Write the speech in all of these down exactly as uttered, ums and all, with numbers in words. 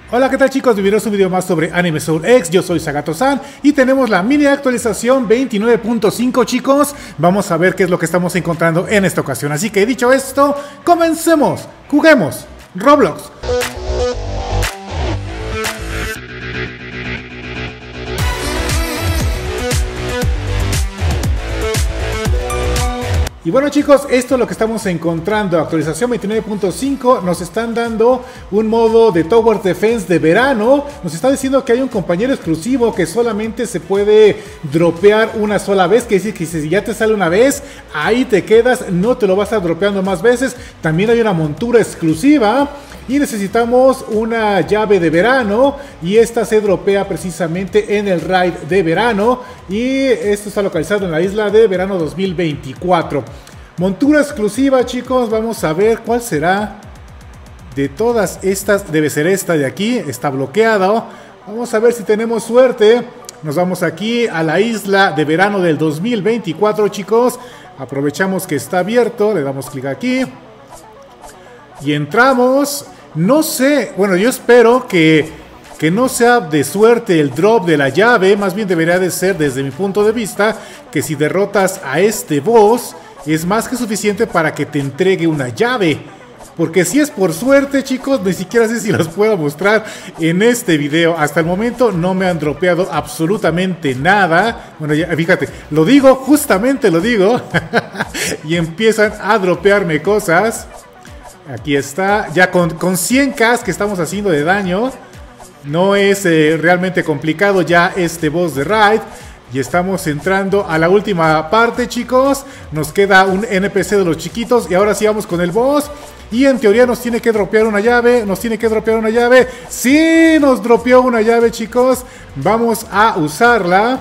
Hola, ¿qué tal chicos? Bienvenidos a un video más sobre Anime Soul X. Yo soy Sagato-san y tenemos la mini actualización veintinueve punto cinco, chicos. Vamos a ver qué es lo que estamos encontrando en esta ocasión. Así que dicho esto, comencemos. Juguemos Roblox. Y bueno chicos, esto es lo que estamos encontrando. Actualización veintinueve punto cinco. Nos están dando un modo de Tower Defense de verano. Nos está diciendo que hay un compañero exclusivo que solamente se puede dropear una sola vez. Que dice que si ya te sale una vez, ahí te quedas, no te lo vas a estar dropeando más veces. También hay una montura exclusiva. Y necesitamos una llave de verano. Y esta se dropea precisamente en el raid de verano. Y esto está localizado en la isla de verano dos mil veinticuatro. Montura exclusiva, chicos. Vamos a ver cuál será. De todas estas, debe ser esta de aquí. Está bloqueado. Vamos a ver si tenemos suerte. Nos vamos aquí a la isla de verano del dos mil veinticuatro, chicos. Aprovechamos que está abierto. Le damos clic aquí. Y entramos. No sé, bueno, yo espero que, que no sea de suerte el drop de la llave. Más bien debería de ser, desde mi punto de vista, que si derrotas a este boss, es más que suficiente para que te entregue una llave. Porque si es por suerte, chicos, ni siquiera sé si los puedo mostrar en este video. Hasta el momento no me han dropeado absolutamente nada. Bueno, ya, fíjate, lo digo, justamente lo digo. Y empiezan a dropearme cosas. Aquí está, ya con, con cien K que estamos haciendo de daño. No es eh, realmente complicado ya este boss de raid. Y estamos entrando a la última parte, chicos. Nos queda un N P C de los chiquitos. Y ahora sí vamos con el boss. Y en teoría nos tiene que dropear una llave. Nos tiene que dropear una llave. ¡Sí! Nos dropeó una llave, chicos. Vamos a usarla.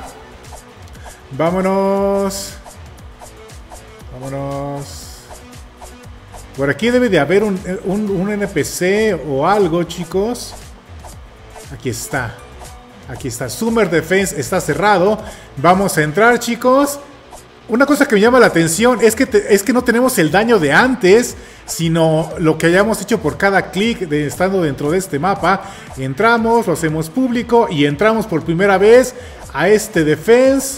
Vámonos. Vámonos. Por aquí debe de haber un, un, un N P C o algo, chicos. Aquí está. Aquí está. Summer Defense está cerrado. Vamos a entrar, chicos. Una cosa que me llama la atención es que, te, es que no tenemos el daño de antes, sino lo que hayamos hecho por cada clic de, estando dentro de este mapa. Entramos, lo hacemos público y entramos por primera vez a este Defense.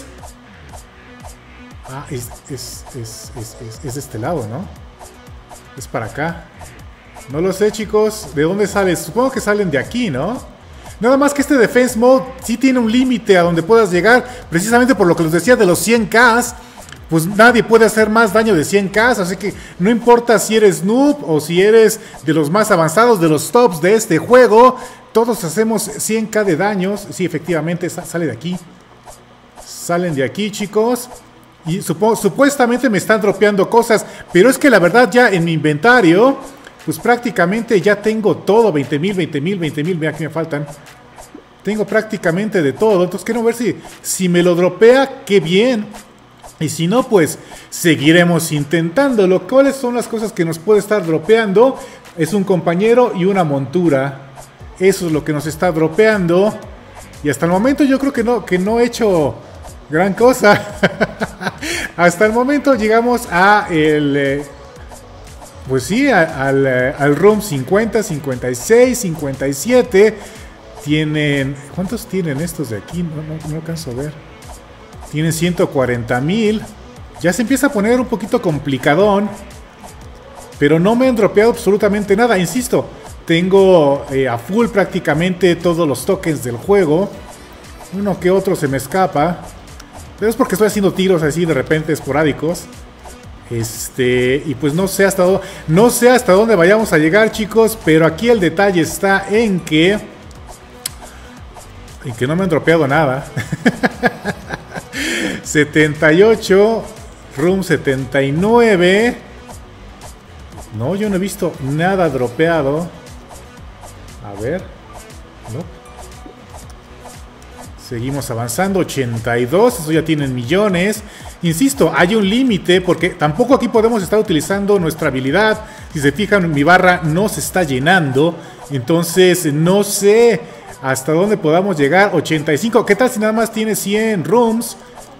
Ah, es, es, es, es, es, es de este lado, ¿no? Es para acá. No lo sé, chicos. ¿De dónde sale? Supongo que salen de aquí, ¿no? Nada más que este Defense Mode sí tiene un límite a donde puedas llegar. Precisamente por lo que les decía de los cien K. Pues nadie puede hacer más daño de cien K. Así que no importa si eres noob o si eres de los más avanzados, de los tops de este juego. Todos hacemos cien K de daños. Sí, efectivamente sale de aquí. Salen de aquí, chicos. Y supo, supuestamente me están dropeando cosas, pero es que la verdad ya en mi inventario, pues prácticamente ya tengo todo, veinte mil, veinte mil, veinte mil, mira que me faltan. Tengo prácticamente de todo, entonces quiero ver si, si me lo dropea, qué bien. Y si no, pues seguiremos intentándolo. ¿Cuáles son las cosas que nos puede estar dropeando? Es un compañero y una montura. Eso es lo que nos está dropeando. Y hasta el momento yo creo que no, que no he hecho gran cosa. Hasta el momento llegamos a el eh, pues sí, a, al, eh, al room cincuenta, cincuenta y seis, cincuenta y siete. Tienen, ¿cuántos tienen estos de aquí? No, no, no alcanzo a ver. Tienen ciento cuarenta mil. Ya se empieza a poner un poquito complicadón, pero no me han dropeado absolutamente nada. Insisto, tengo eh, a full prácticamente todos los tokens del juego. Uno que otro se me escapa, pero es porque estoy haciendo tiros así de repente esporádicos. Este, y pues no sé hasta dónde, no sé hasta dónde vayamos a llegar, chicos, pero aquí el detalle está en que en que no me han dropeado nada. setenta y ocho, room setenta y nueve. No, yo no he visto nada dropeado. A ver, no. Seguimos avanzando, ochenta y dos, eso ya tienen millones. Insisto, hay un límite porque tampoco aquí podemos estar utilizando nuestra habilidad. Si se fijan, mi barra no se está llenando. Entonces, no sé hasta dónde podamos llegar. ochenta y cinco, ¿qué tal si nada más tiene cien rooms?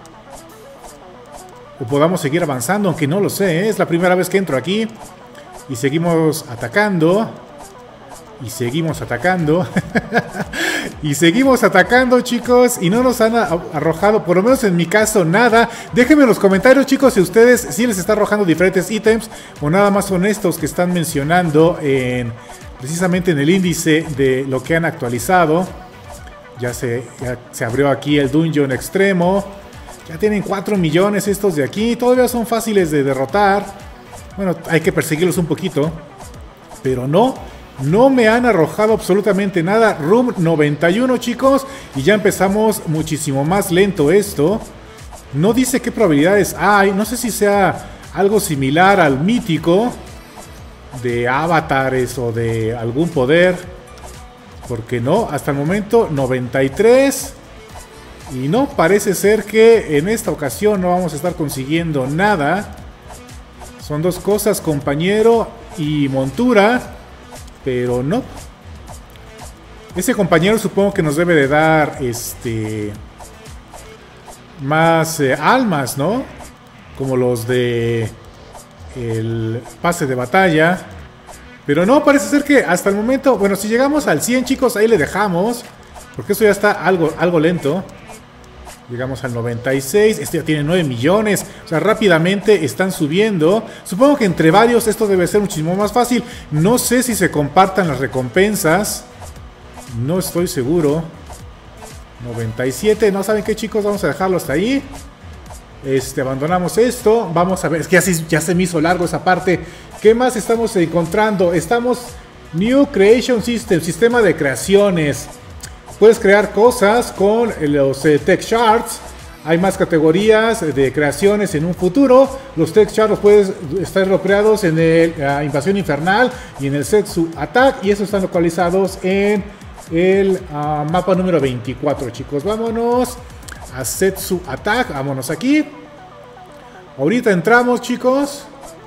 O podamos seguir avanzando, aunque no lo sé, ¿eh? Es la primera vez que entro aquí. Y seguimos atacando. Y seguimos atacando. Y seguimos atacando, chicos. Y no nos han arrojado, por lo menos en mi caso, nada. Déjenme en los comentarios, chicos, si ustedes sí les está arrojando diferentes ítems o nada más son estos que están mencionando en, precisamente en el índice de lo que han actualizado. Ya se, ya se abrió aquí el Dungeon Extremo. Ya tienen cuatro millones estos de aquí. Todavía son fáciles de derrotar. Bueno, hay que perseguirlos un poquito. Pero no, no me han arrojado absolutamente nada. Room noventa y uno, chicos. Y ya empezamos muchísimo más lento esto. No dice qué probabilidades hay. No sé si sea algo similar al mítico de avatares o de algún poder. Porque no, hasta el momento noventa y tres. Y no, parece ser que en esta ocasión no vamos a estar consiguiendo nada. Son dos cosas, compañero y montura. Pero no. Ese compañero supongo que nos debe de dar este más eh, almas, ¿no? Como los de el pase de batalla. Pero no, parece ser que hasta el momento, bueno, si llegamos al cien, chicos, ahí le dejamos. Porque esto ya está algo, algo lento. Llegamos al noventa y seis, este ya tiene nueve millones, o sea, rápidamente están subiendo. Supongo que entre varios esto debe ser muchísimo más fácil. No sé si se compartan las recompensas. No estoy seguro. noventa y siete, no saben qué, chicos, vamos a dejarlo hasta ahí. Este, abandonamos esto. Vamos a ver, es que ya se, ya se me hizo largo esa parte. ¿Qué más estamos encontrando? Estamos New Creation System, sistema de creaciones. Puedes crear cosas con los eh, Tech Shards. Hay más categorías de creaciones en un futuro. Los Tech Shards los puedes estar locreados en el uh, Invasión Infernal y en el Setsu Attack. Y esos están localizados en el uh, mapa número veinticuatro, chicos. Vámonos a Setsu Attack. Vámonos aquí. Ahorita entramos, chicos.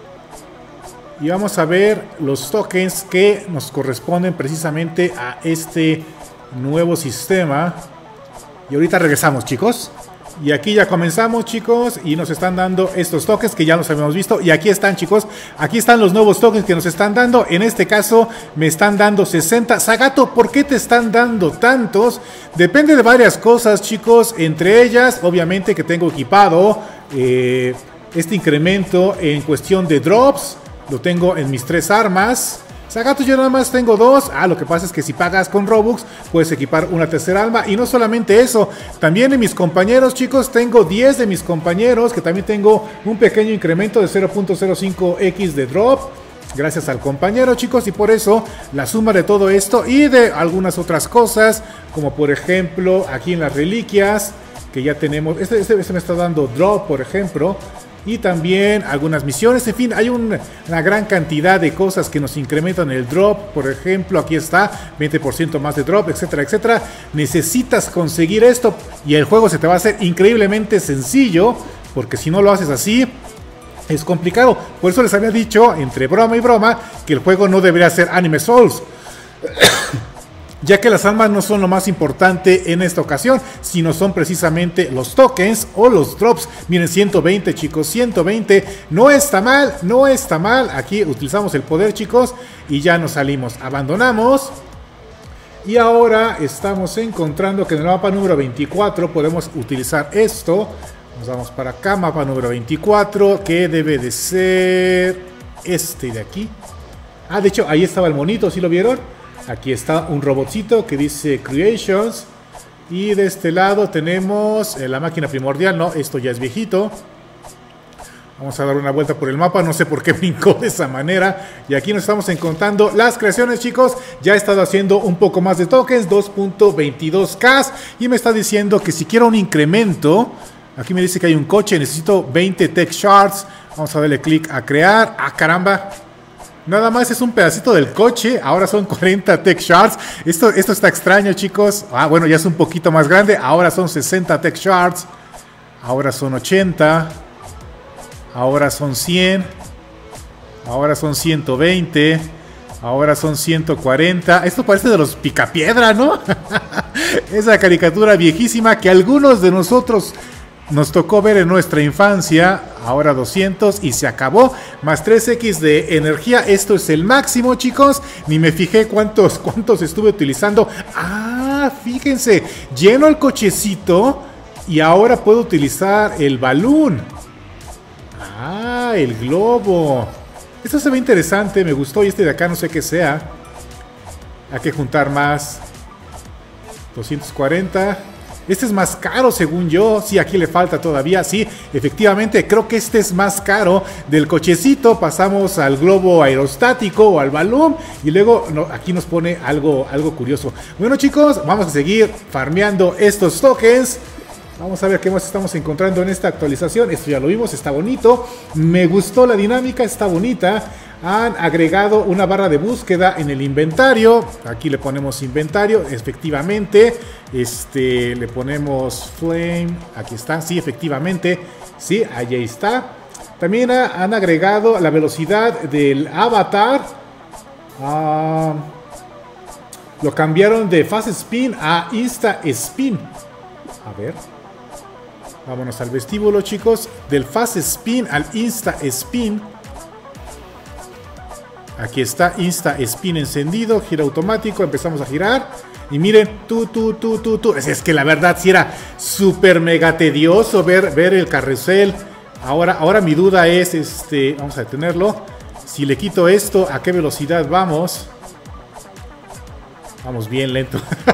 Y vamos a ver los tokens que nos corresponden precisamente a este nuevo sistema. Y ahorita regresamos, chicos. Y aquí ya comenzamos, chicos. Y nos están dando estos tokens que ya los habíamos visto. Y aquí están, chicos. Aquí están los nuevos tokens que nos están dando. En este caso me están dando sesenta. Zagato, ¿por qué te están dando tantos? Depende de varias cosas, chicos. Entre ellas, obviamente que tengo equipado eh, este incremento en cuestión de drops. Lo tengo en mis tres armas. Zagato, yo nada más tengo dos. Ah, lo que pasa es que si pagas con Robux puedes equipar una tercera alma. Y no solamente eso, también en mis compañeros, chicos, tengo diez de mis compañeros que también tengo un pequeño incremento de cero punto cero cinco equis de drop. Gracias al compañero, chicos, y por eso la suma de todo esto y de algunas otras cosas, como por ejemplo aquí en las reliquias, que ya tenemos, este, este, este me está dando drop, por ejemplo. Y también algunas misiones, en fin, hay un, una gran cantidad de cosas que nos incrementan el drop. Por ejemplo, aquí está, veinte por ciento más de drop, etcétera, etcétera. Necesitas conseguir esto y el juego se te va a hacer increíblemente sencillo, porque si no lo haces así, es complicado. Por eso les había dicho, entre broma y broma, que el juego no debería ser Anime Souls. Ya que las almas no son lo más importante en esta ocasión, sino son precisamente los tokens o los drops. Miren, ciento veinte, chicos, ciento veinte. No está mal, no está mal. Aquí utilizamos el poder, chicos, y ya nos salimos. Abandonamos. Y ahora estamos encontrando que en el mapa número veinticuatro podemos utilizar esto. Nos vamos para acá, mapa número veinticuatro, que debe de ser este de aquí. Ah, de hecho, ahí estaba el monito, ¿sí lo vieron? Aquí está un robotcito que dice Creations. Y de este lado tenemos eh, la máquina primordial. No, esto ya es viejito. Vamos a dar una vuelta por el mapa. No sé por qué brincó de esa manera. Y aquí nos estamos encontrando las creaciones, chicos. Ya he estado haciendo un poco más de tokens, dos punto veintidós K. Y me está diciendo que si quiero un incremento, aquí me dice que hay un coche, necesito veinte Tech Shards. Vamos a darle clic a crear. ¡Ah, caramba! Nada más es un pedacito del coche. Ahora son cuarenta Tech Shards. Esto, esto está extraño, chicos. Ah, bueno, ya es un poquito más grande. Ahora son sesenta Tech Shards. Ahora son ochenta. Ahora son cien. Ahora son ciento veinte. Ahora son ciento cuarenta. Esto parece de los Picapiedra, ¿no? Esa caricatura viejísima que algunos de nosotros nos tocó ver en nuestra infancia. ahora doscientos y se acabó. Más tres equis de energía, esto es el máximo, chicos. Ni me fijé cuántos, cuántos estuve utilizando. Ah, fíjense, lleno el cochecito y ahora puedo utilizar el balón. Ah, el globo. Esto se ve interesante, me gustó. Y este de acá no sé qué sea. Hay que juntar más. doscientos cuarenta. Este es más caro según yo. Sí, aquí le falta todavía. Sí, efectivamente, creo que este es más caro. Del cochecito pasamos al globo aerostático o al balón. Y luego no, aquí nos pone algo, algo curioso. Bueno, chicos, vamos a seguir farmeando estos tokens. Vamos a ver qué más estamos encontrando en esta actualización. Esto ya lo vimos, está bonito. Me gustó la dinámica, está bonita. Han agregado una barra de búsqueda en el inventario. Aquí le ponemos inventario, efectivamente. Este, le ponemos flame. Aquí está, sí, efectivamente. Sí, ahí está. También ha, han agregado la velocidad del avatar. Uh, lo cambiaron de Fast Spin a Insta Spin. A ver. Vámonos al vestíbulo, chicos. Del Fast Spin al Insta Spin. Aquí está, Insta Spin encendido, gira automático, empezamos a girar. Y miren, tú, tú, tú, tú, tú. Es, es que la verdad sí era súper mega tedioso ver, ver el carrusel. Ahora, ahora mi duda es, este, vamos a detenerlo. Si le quito esto, ¿a qué velocidad vamos? Vamos bien lento.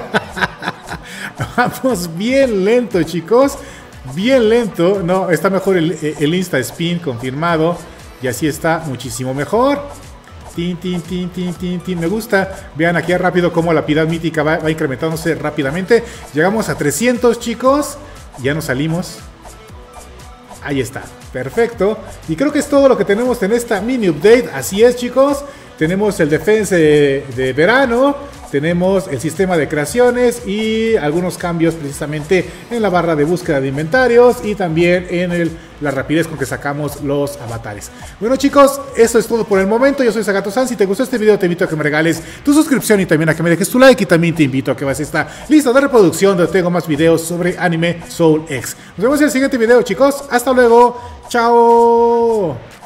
Vamos bien lento, chicos. Bien lento. No, está mejor el, el Insta Spin confirmado. Y así está muchísimo mejor. Tin, tin, tin, tin, tin, tin. Me gusta. Vean aquí rápido cómo la piedad mítica va, va incrementándose rápidamente. Llegamos a trescientos, chicos. Ya nos salimos. Ahí está. Perfecto. Y creo que es todo lo que tenemos en esta mini update. Así es, chicos. Tenemos el defense de, de verano. Tenemos el sistema de creaciones y algunos cambios precisamente en la barra de búsqueda de inventarios y también en el, la rapidez con que sacamos los avatares. Bueno, chicos, eso es todo por el momento. Yo soy Zagato-san. Si te gustó este video, te invito a que me regales tu suscripción y también a que me dejes tu like. Y también te invito a que veas esta lista de reproducción donde tengo más videos sobre anime Soul X. Nos vemos en el siguiente video, chicos. Hasta luego. Chao.